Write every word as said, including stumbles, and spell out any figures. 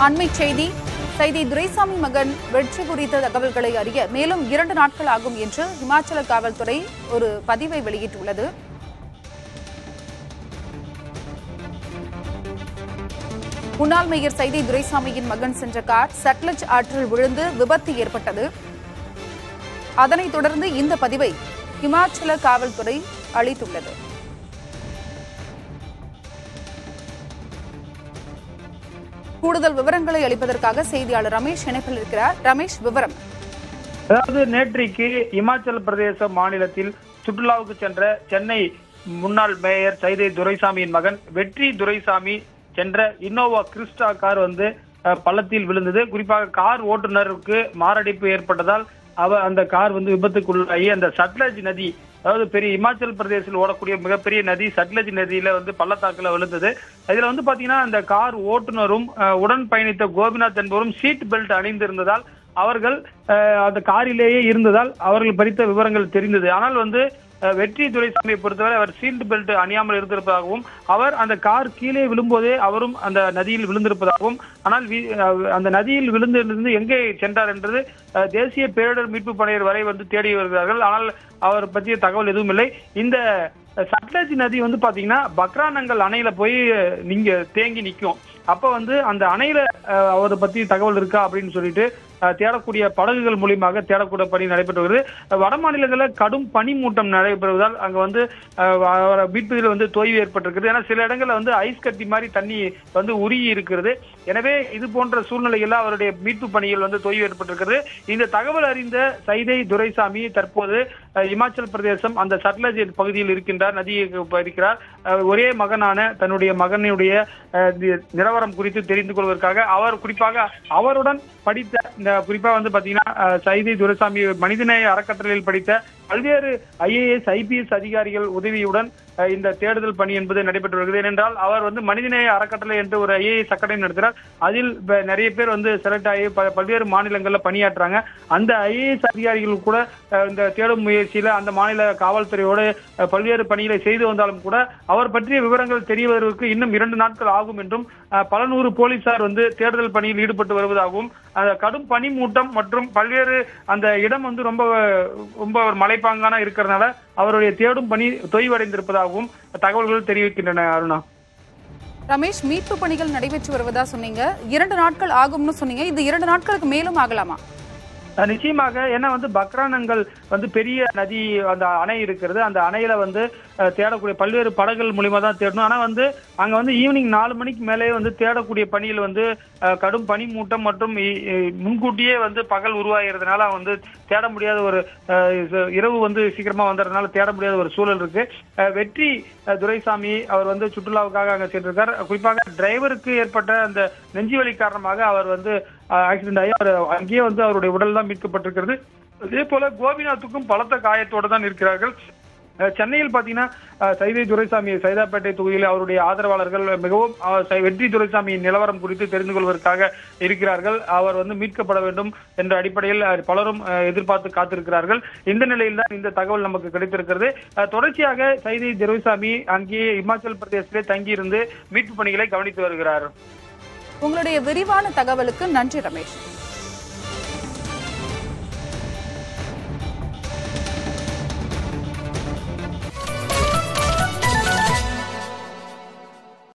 அண்மை செய்தி சைதை துரைசாமி மகன் வெற்றி குறித்த தகவல்களை அறிய மேலும் இரண்டு நாட்கள் ஆகும் என்று இமாச்சல காவல்துறை ஒரு பதிவை வெளியிட்டுள்ளது. முன்னாள் மேயர் சைதை துரைசாமியின் மகன் சென்ற கார் சட்லஜ் ஆற்றில் விழுந்து விபத்து ஏற்பட்டது. அதனைத் தொடர்ந்து இந்த பதிவை இமாச்சல காவல்துறை அளித்துள்ளது. கூடுதல் விவரங்களை அளிப்பதற்காக செய்தியாளர் ரமேஷ் இணைப்பில் இருக்கிறார். ரமேஷ், விவரம். அதாவது நேற்றைக்கு இமாச்சல பிரதேச மாநிலத்தில் சுற்றுலாவுக்கு சென்ற சென்னை முன்னாள் மேயர் சைதை துரைசாமியின் மகன் வெற்றி துரைசாமி சென்ற இன்னோவா கிறிஸ்டா கார் வந்து பள்ளத்தில் விழுந்தது. குறிப்பாக கார் ஓட்டுநருக்கு மாரடைப்பு ஏற்பட்டதால் அவர் அந்த கார் வந்து விபத்துக்குள்ளாகி அந்த சட்லஜ் நதி, அதாவது பெரிய இமாச்சல பிரதேசத்தில் ஓடக்கூடிய மிகப்பெரிய நதி சட்லஜ் நதியில வந்து பள்ளத்தாக்குல விழுந்தது. இதுல வந்து பாத்தீங்கன்னா அந்த கார் ஓட்டுநரும் உடன் பயணித்த கோபிநாத் என்பவரும் சீட் பெல்ட் அணிந்திருந்ததால் அவர்கள் அந்த காரிலேயே இருந்ததால் அவர்கள் பறித்த விவரங்கள் தெரிந்தது. ஆனால் வந்து வெற்றி துரைசாமியை பொறுத்தவரை அவர் சீட் பெல்ட் அணியாமல் இருந்திருப்பதாகவும் அவர் அந்த கார் கீழே விழும்போதே அவரும் அந்த நதியில் விழுந்திருப்பதாகவும், ஆனால் அந்த நதியில் விழுந்திருந்து எங்கே சென்றார் என்றது தேசிய பேரிடர் மீட்பு படையினர் வரை வந்து தேடி வருகிறார்கள். ஆனால் அவர் பற்றிய தகவல் எதுவும் இல்லை. இந்த சட்லஜ் நதி வந்து பாத்தீங்கன்னா பக்ரானங்கல் அணையில போய் நீங்க தேங்கி நிற்கும். அப்ப வந்து அந்த அணையில அவரை பத்தி தகவல் இருக்கா அப்படின்னு சொல்லிட்டு தேடக்கூடிய படகுகள் மூலியமாக தேடக்கூடிய பணி நடைபெற்று வருகிறது. வட மாநிலங்களில் கடும் பனிமூட்டம் நடைபெறுவதால் அங்க வந்து மீட்பதில் வந்து தொய்வு ஏற்பட்டிருக்கிறது. ஏன்னா சில இடங்கள்ல வந்து ஐஸ் கட்டி மாதிரி தண்ணி வந்து உருகி இருக்கிறது. எனவே இது போன்ற சூழ்நிலையில் அவருடைய மீட்பு பணிகள் வந்து தொய்வு ஏற்பட்டிருக்கிறது. இந்த தகவல் அறிந்த சைதை துரைசாமி தற்போது இமாச்சல பிரதேசம் அந்த சட்லஜ் பகுதியில் இருக்கின்றார், நதியை இருக்கிறார். ஒரே மகனான தன்னுடைய மகனுடைய நிலவரம் குறித்து தெரிந்து கொள்வதற்காக அவர் குறிப்பாக அவருடன் படித்த இந்த குறிப்பா வந்து பாத்தீங்கன்னா சைதை துரைசாமி மனிதநேய அறக்கட்டளையில் படித்த பல்வேறு ஐஏஎஸ் ஐபிஎஸ் அதிகாரிகள் உதவியுடன் இந்த தேடுதல் பணி என்பது நடைபெற்று வருகிறது. ஏனென்றால் அவர் வந்து மனிதநேய அறக்கட்டளை என்று ஒரு ஐஏஎஸ் அகாடமி நடத்துகிறார். அதில் நிறைய பேர் வந்து செலக்ட் ஆகி பல்வேறு மாநிலங்களில் பணியாற்றுறாங்க. அந்த ஐஏஎஸ் அதிகாரிகள் கூட இந்த தேடும் முயற்சியில அந்த மாநில காவல்துறையோடு பல்வேறு பணிகளை செய்து வந்தாலும் கூட அவர் பற்றிய விவரங்கள் தெரிய வருவதற்கு இன்னும் இரண்டு நாட்கள் ஆகும் என்றும் பல நூறு போலீசார் வந்து தேடுதல் பணியில் ஈடுபட்டு வருவதாகவும், கடும் பனிமூட்டம் மற்றும் பல்வேறு அந்த இடம் வந்து ரொம்ப ரொம்ப மலைப்பாங்கான இருக்கிறதுனால அவருடைய தேடும் பணி தொய்வடைந்திருப்பதாகவும் தகவல்கள் தெரிவிக்கின்றன. அருணா, ரமேஷ், மீட்பு பணிகள் நடைபெற்று வருவதா சொன்னீங்க, இரண்டு நாட்கள் ஆகும்னு சொன்னீங்க. இது இரண்டு நாட்களுக்கு மேலும் ஆகலாமா? நிச்சயமாக. ஏன்னா வந்து பக்ரானங்கல் வந்து பெரிய நதி, அந்த அணை இருக்கிறது. அந்த அணையில வந்து தேடக்கூடிய பல்வேறு படகுகள் மூலியமா தான் தேடணும். ஆனா வந்து அங்க வந்து ஈவினிங் நாலு மணிக்கு மேலே வந்து தேடக்கூடிய பணியில் வந்து கடும் பனி மூட்டம் மற்றும் முன்கூட்டியே வந்து பகல் உருவாகிறதுனால வந்து தேட முடியாத ஒரு இரவு வந்து சீக்கிரமா வந்ததுனால தேட முடியாத ஒரு சூழல் இருக்கு. வெற்றி துரைசாமி அவர் வந்து சுற்றுலாவுக்காக அங்க சென்றிருக்கார். குறிப்பாக டிரைவருக்கு ஏற்பட்ட அந்த நெஞ்சுவலி காரணமாக அவர் வந்து ஆக்சிடென்ட் ஆகி அவர் அங்கேயே வந்து அவருடைய உடல் தான் மீட்கப்பட்டிருக்கிறது. அதே போல கோபிநாத்துக்கும் பலத்த காயத்தோடு தான் இருக்கிறார்கள். சென்னையில் பாத்தீங்கன்னா சைதை துரைசாமி சைதாப்பேட்டை தொகுதியில் அவருடைய ஆதரவாளர்கள் மிகவும் வெற்றி துரைசாமியின் நிலவரம் குறித்து தெரிந்து கொள்வதற்காக இருக்கிறார்கள். அவர் வந்து மீட்கப்பட வேண்டும் என்ற அடிப்படையில் பலரும் எதிர்பார்த்து காத்திருக்கிறார்கள். இந்த நிலையில் தான் இந்த தகவல் நமக்கு கிடைத்திருக்கிறது. தொடர்ச்சியாக சைதை துரைசாமி அங்கேயே இமாச்சல பிரதேசத்திலே தங்கியிருந்து மீட்பு பணிகளை கவனித்து வருகிறார். உங்களுடைய விரிவான தகவலுக்கு நன்றி ரமேஷ்.